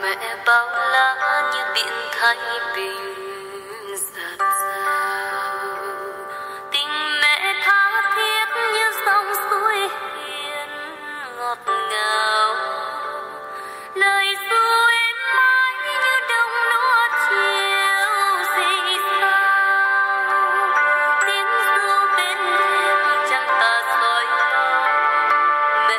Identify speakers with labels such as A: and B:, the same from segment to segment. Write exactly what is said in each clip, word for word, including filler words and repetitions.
A: mẹ bao la như biển thái bình dạt dào, tình mẹ tha thiết như dòng suối hiền ngọt ngào, lời ru êm ái như đồng lúa chiều dì sao, tiếng ru bên đêm chẳng tà soi mẹ.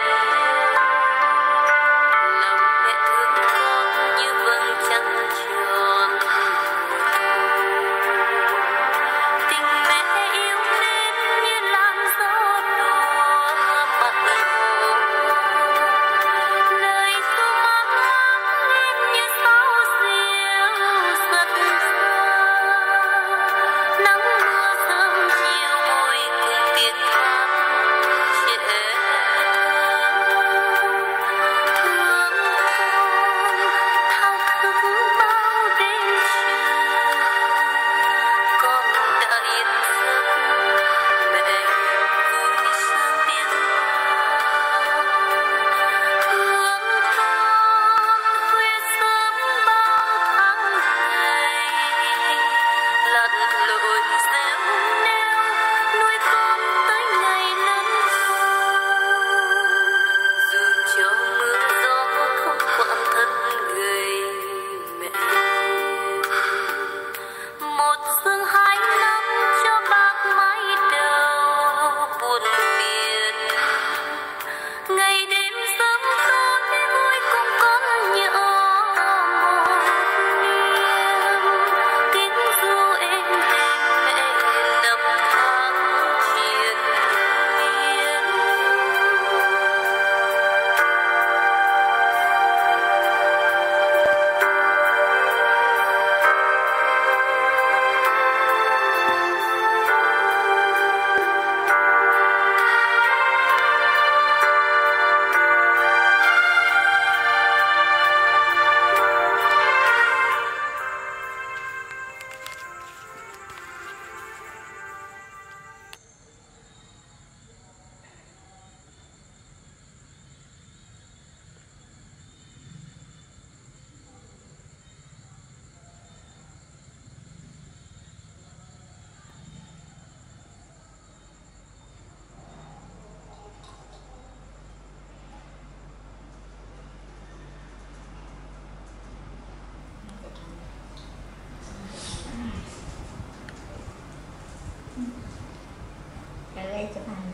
B: Đây chụp hình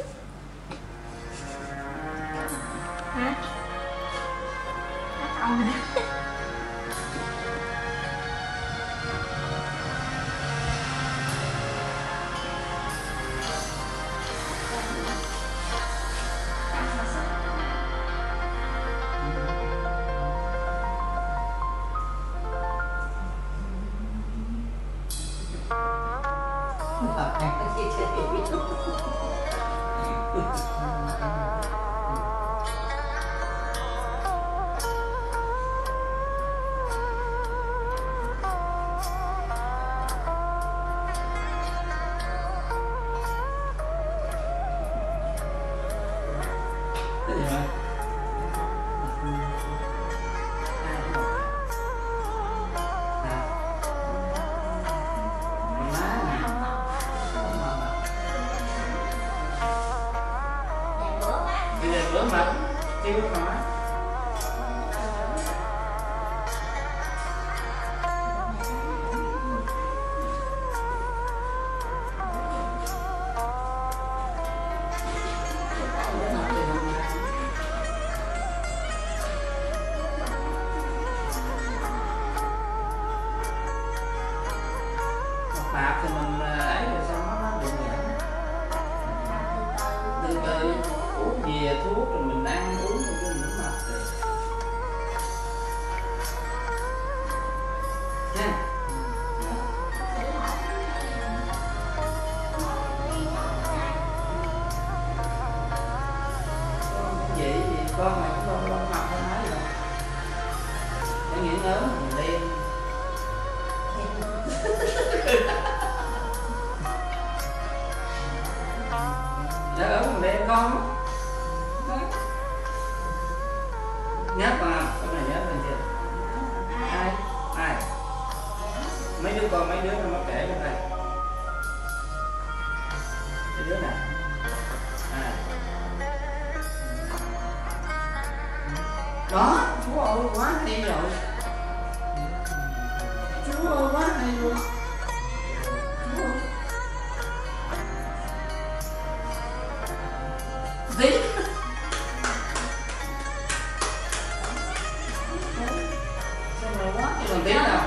B: hả? Hát không hả?
C: Bạc thì mình ấy rồi xong nó được nhẹ. Từ từ uống về thuốc rồi mình ăn uống rồi cái mình mập rồi. Nha. Con vậy thì con này cũng không không mập không nói rồi. Nó nghĩ ngớm mình đen. Dạ ớn mình đen con. Nhớ vào, cái này nhớ lên chưa? đứa nó mới kể cho đây. Mấy đứa nè. À. Đó, chú ơi quá hay rồi. Chú ơi quá hay luôn. Chú ơi. Tí. Sao mà quá cái lần tí nào.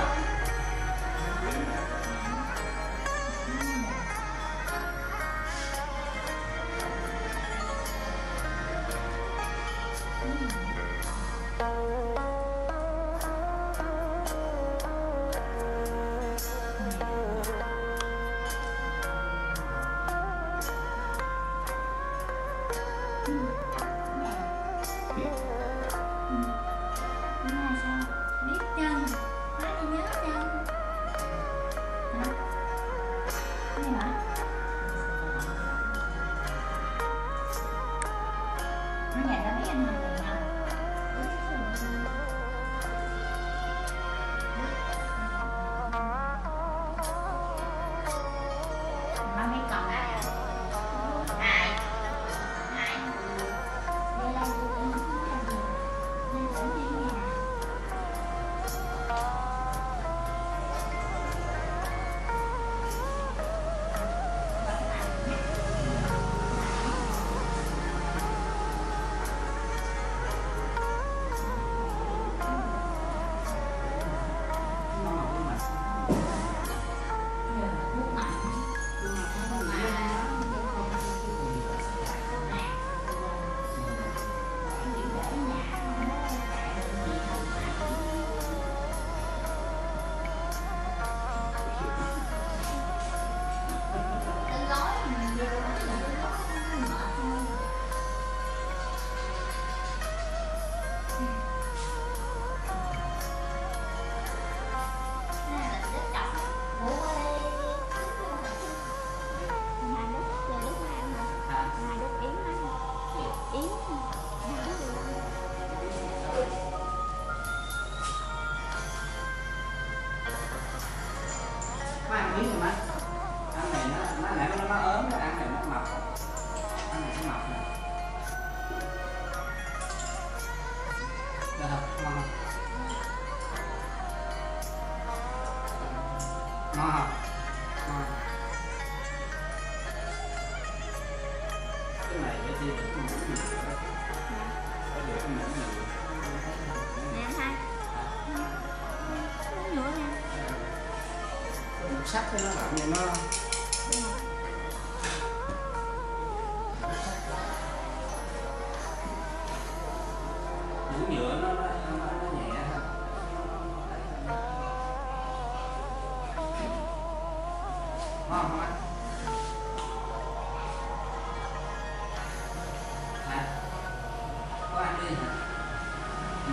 C: Sắt cho nó lạnh vậy nó mũ nhựa nó nó, nó, nó nhẹ ha. Ngon không anh? Hả? Có ăn đi hả? Ừ.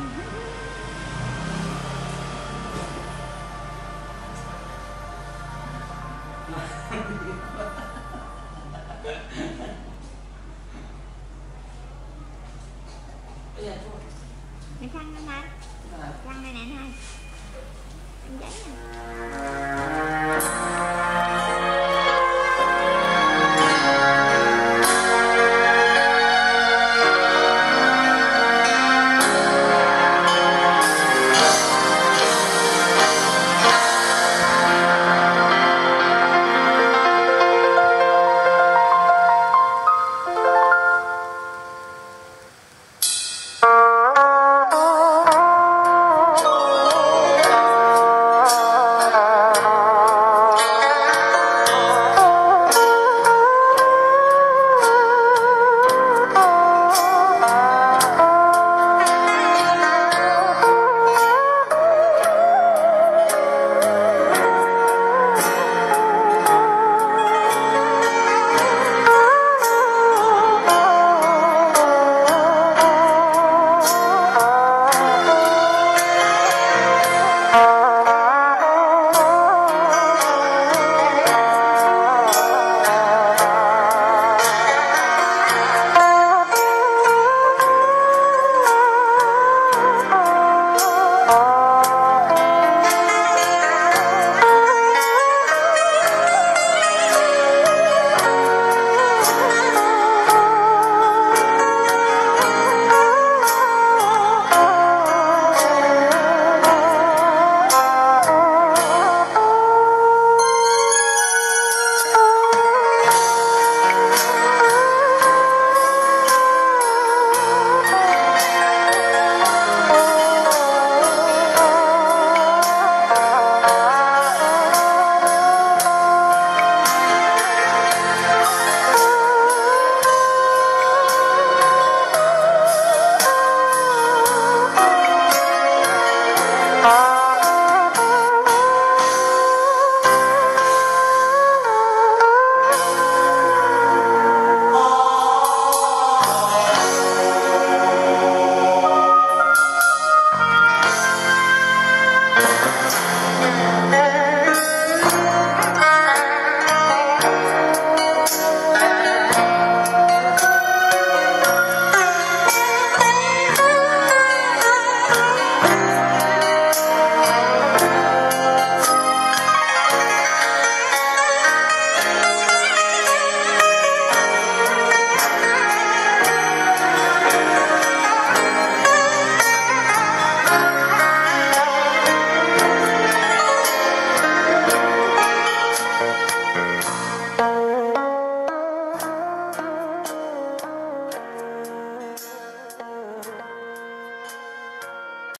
B: Mày khăn lên anh. Khăn này nè anh. Anh giấy nè.
A: Oh
B: Bye.